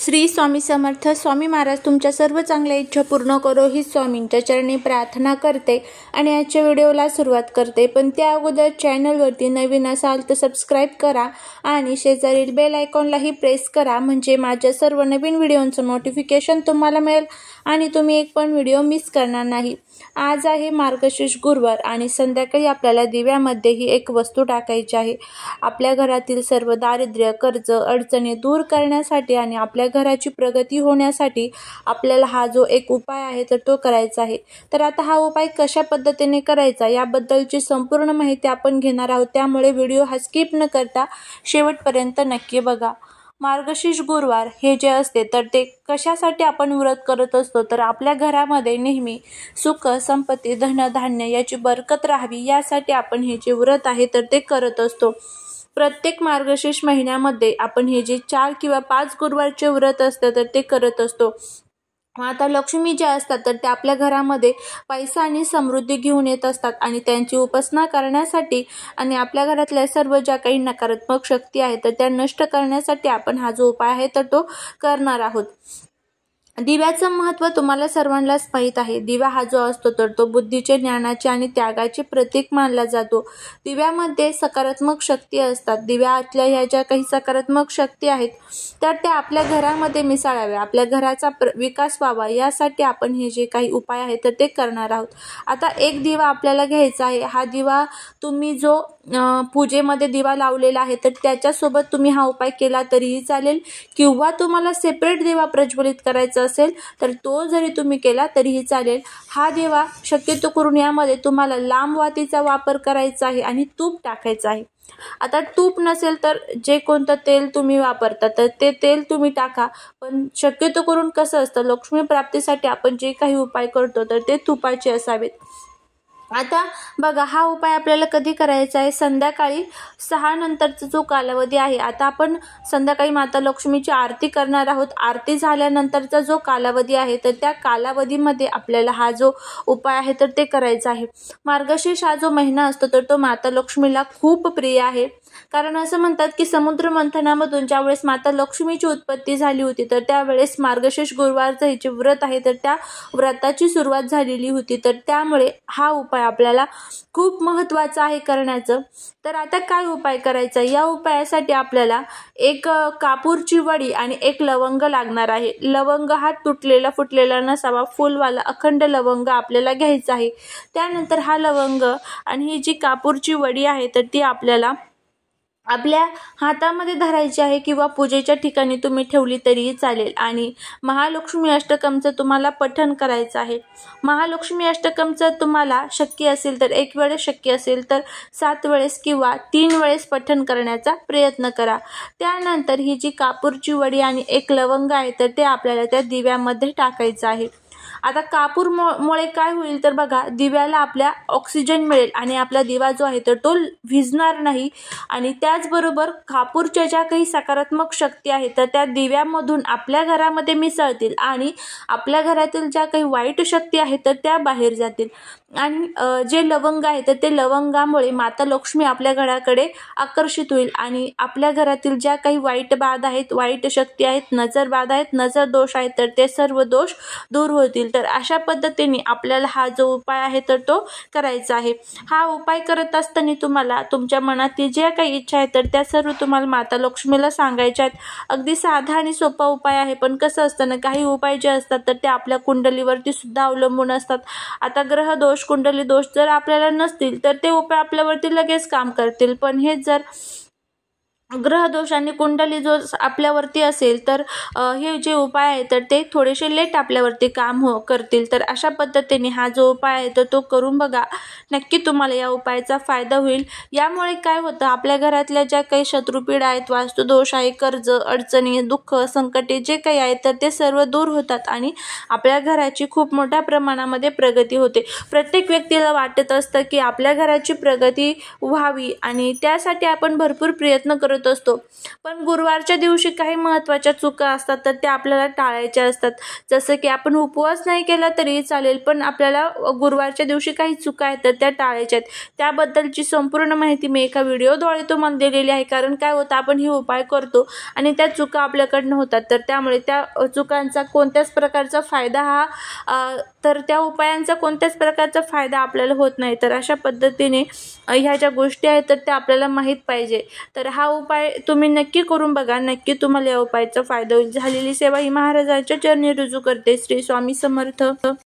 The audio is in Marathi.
श्री स्वामी समर्थ. स्वामी महाराज तुमच्या सर्व चांगल्या इच्छा पूर्ण करो ही स्वामींच्या चरणी प्रार्थना करते आणि आजच्या व्हिडिओला सुरुवात करते. पण त्या अगोदर चॅनलवरती नवीन असाल तर सबस्क्राईब करा आणि शेजारील बेल आयकॉनलाही प्रेस करा, म्हणजे माझ्या सर्व नवीन व्हिडिओंचं नोटिफिकेशन तुम्हाला मिळेल आणि तुम्ही एक पण व्हिडिओ मिस करणार नाही. आज आहे मार्गशीर्ष गुरुवार आणि संध्याकाळी आपल्याला दिव्यामध्ये ही एक वस्तू टाकायची आहे. आपल्या घरातील सर्व दारिद्र्य, कर्ज, अडचणी दूर करण्यासाठी आणि आपल्या घराची प्रगती होण्यासाठी आपल्याला हा जो एक उपाय आहे तर तो करायचा आहे. तर आता हा उपाय कशा पद्धतीने करायचा याबद्दलची संपूर्ण माहिती आपण घेणार आहोत, त्यामुळे व्हिडिओ हा स्किप न करता शेवटपर्यंत नक्की बघा. मार्गशीर्ष गुरुवार हे जे असते तर ते कशासाठी आपण व्रत करत असतो, तर आपल्या घरामध्ये नेहमी सुख, संपत्ती, धनधान्य याची बरकत राहावी यासाठी आपण हे जे व्रत आहे तर ते करत असतो. प्रत्येक मार्गशीर्ष महिन्यामध्ये आपण हे जे 4 किंवा 5 गुरुवारचे व्रत असते तर ते करत असतो. माता लक्ष्मी ज्या असतात तर त्या आपल्या घरामध्ये पैसा आणि समृद्धी घेऊन येत असतात आणि त्यांची उपासना करण्यासाठी आणि आपल्या घरातल्या सर्व ज्या काही नकारात्मक शक्ती आहेत तर त्या नष्ट करण्यासाठी आपण हा जो उपाय आहे तर तो करणार आहोत. दिव्याचं महत्त्व तुम्हाला सर्वांनाच माहीत आहे. दिवा हा जो असतो तर तो बुद्धीचे, ज्ञानाचे आणि त्यागाचे प्रतीक मानला जातो. दिव्यामध्ये सकारात्मक शक्ती असतात. दिव्यातल्या ह्या ज्या काही सकारात्मक शक्ती आहेत तर त्या आपल्या घरामध्ये मिसळाव्या, आपल्या घराचा विकास व्हावा यासाठी आपण हे जे काही उपाय आहेत तर ते करणार आहोत. आता एक दिवा आपल्याला घ्यायचा आहे. हा दिवा तुम्ही जो पूजेमध्ये दिवा लावलेला आहे तर त्याच्यासोबत तुम्ही हा उपाय केला तरीही चालेल, किंवा तुम्हाला सेपरेट दिवा प्रज्वलित करायचा असेल तर तो जरी तुम्ही केला तरीही चालेल. हा दिवा शक्यतो करून यामध्ये तुम्हाला लांब वातीचा वापर करायचा आहे आणि तूप टाकायचं आहे. आता तूप नसेल तर जे कोणतं तेल तुम्ही वापरता तर ते तेल तुम्ही टाका, पण शक्यतो करून कसं असतं, लक्ष्मी प्राप्तीसाठी आपण जे काही उपाय करतो तर ते तुपाचे असावेत. आता बघा, हा उपाय आपल्याला कधी करायचा आहे, संध्याकाळी 6 नंतरचा जो कालावधी आहे. आता आपण संध्याकाळी माता लक्ष्मीची आरती करणार आहोत. आरती झाल्यानंतरचा जो कालावधी आहे तर त्या कालावधीमध्ये आपल्याला हा जो उपाय आहे तर ते करायचा आहे. मार्गशीर्ष हा जो महिना असतो तर तो माता लक्ष्मीला खूप प्रिय आहे, कारण असं म्हणतात की समुद्र मंथनामधून ज्यावेळेस माता लक्ष्मीची उत्पत्ती झाली होती तर त्यावेळेस मार्गशीर्ष गुरुवारचं हे जे व्रत आहे तर त्या व्रताची सुरुवात झालेली होती. तर त्यामुळे हा उपाय आपल्याला खूप महत्त्वाचं आहे करण्याचं. तर आता काय उपाय करायचा, या उपायासाठी आपल्याला एक कापूरची वडी आणि एक लवंग लागणार आहे. लवंग हा तुटलेला फुटलेला नसावा, फुलवाला अखंड लवंग आपल्याला घ्यायचा आहे. त्यानंतर हा लवंग आणि ही जी कापूरची वडी आहे तर ती आपल्याला आपल्या हातामध्ये धरायची आहे, किंवा पूजेच्या ठिकाणी तुम्ही ठेवली तरीही चालेल. आणि महालक्ष्मी अष्टकमचं तुम्हाला पठण करायचं आहे. महालक्ष्मी अष्टकमचं तुम्हाला शक्य असेल तर 1 वेळेस, शक्य असेल तर 7 वेळेस किंवा 3 वेळेस पठण करण्याचा प्रयत्न करा. त्यानंतर ही जी कापूरची वडी आणि एक लवंग आहे तर ते आपल्याला त्या दिव्यामध्ये टाकायचं आहे. आता कापूर मुळे काय होईल तर बघा, दिव्याला आपल्या ऑक्सिजन मिळेल आणि आपला दिवा जो आहे तर तो विझणार नाही. आणि त्याचबरोबर कापूरच्या ज्या काही सकारात्मक शक्ती आहेत तर त्या दिव्यामधून आपल्या घरामध्ये मिसळतील आणि आपल्या घरातील ज्या काही वाईट शक्ती आहेत तर त्या बाहेर जातील. आणि जे लवंग आहे तर ते लवंगामुळे माता लक्ष्मी आपल्या घराकडे आकर्षित होईल आणि आपल्या घरातील ज्या काही वाईट बाधा आहेत, वाईट शक्ती आहेत, नजर बाधा आहेत, नजर दोष आहेत तर ते सर्व दोष दूर होतील. तर अशा पद्धतीने आपल्याला हा जो उपाय आहे तर तो करायचा आहे. हा उपाय करत असताना तुम्हाला तुमच्या मनातील ज्या काही इच्छा आहेत तर त्या सर्व तुम्हाला माता लक्ष्मीला सांगायच्या आहेत. अगदी साधा आणि सोपा उपाय आहे, पण कसं असतं ना, काही उपाय जे असतात तर ते आपल्या कुंडलीवरती सुद्धा अवलंबून असतात. आता ग्रह दोष, कुंडली दोष जर आपल्याला नसतील तर ते उपाय आपल्यावरती लगेच काम करतील, पण हे जर ग्रह दोष आणि कुंडली दोष आपल्यावरती असेल तर हे जे उपाय आहे तर ते थोडेसे लेट आपल्यावरती काम करतील. तर अशा पद्धतीने हा जो उपाय आहे तर तो करून बघा, नक्की तुम्हाला या उपायाचा फायदा होईल. यामुळे काय होतं, आपल्या घरातल्या ज्या काही शत्रुपीडा आहेत, वास्तुदोष आहे, कर्ज, अडचणी, दुःख, संकटे जे काही आहेत तर ते सर्व दूर होतात आणि आपल्या घराची खूप मोठ्या प्रमाणामध्ये प्रगती होते. प्रत्येक व्यक्तीला वाटत असतं की आपल्या घराची प्रगती व्हावी आणि त्यासाठी आपण भरपूर प्रयत्न करत करत असतो, पण गुरुवारच्या दिवशी काही महत्त्वाच्या चुका असतात तर त्या आपल्याला टाळायच्या असतात. जसं की आपण उपवास नाही केला तरी चालेल, पण आपल्याला गुरुवारच्या दिवशी काही चुका आहेत तर त्या टाळायच्या आहेत. त्याबद्दलची संपूर्ण माहिती मी एका व्हिडिओद्वारे तुम्हाला दिलेली आहे. कारण काय होतं, आपण हे उपाय करतो आणि त्या चुका आपल्याकडनं होतात, तर त्यामुळे त्या चुकांचा कोणत्याच प्रकारचा फायदा तर त्या उपायांचा कोणत्याच प्रकारचा फायदा आपल्याला होत नाही. तर अशा पद्धतीने ह्या ज्या गोष्टी आहेत तर त्या आपल्याला माहीत पाहिजे. तर हा उपाय तुम्ही नक्की करून बघा, नक्की तुम्हाला या उपायाचा फायदा होईल. झालेली सेवा ही महाराजांच्या चरणी रुजू करते. श्री स्वामी समर्थ.